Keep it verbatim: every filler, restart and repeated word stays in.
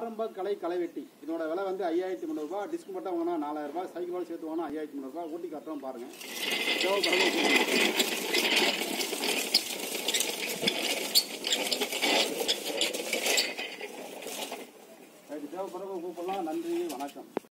ஆரம்ப கலை களைவெட்டி. இதோட விலை வந்து ஐயாயிரத்தி முந்நூறு ரூபாய். டிஸ்க் மட்டும் வாங்கினா நாலாயிரம் ரூபாய். சைக்கிளோட சேர்த்து வாங்கினா ஐயாயிரத்தி முந்நூறு ரூபாய். ஊட்டி காட்டுறோம் பாருங்க. தேவைப்படுறவங்க கூப்பிடலாம். நன்றி, வணக்கம்.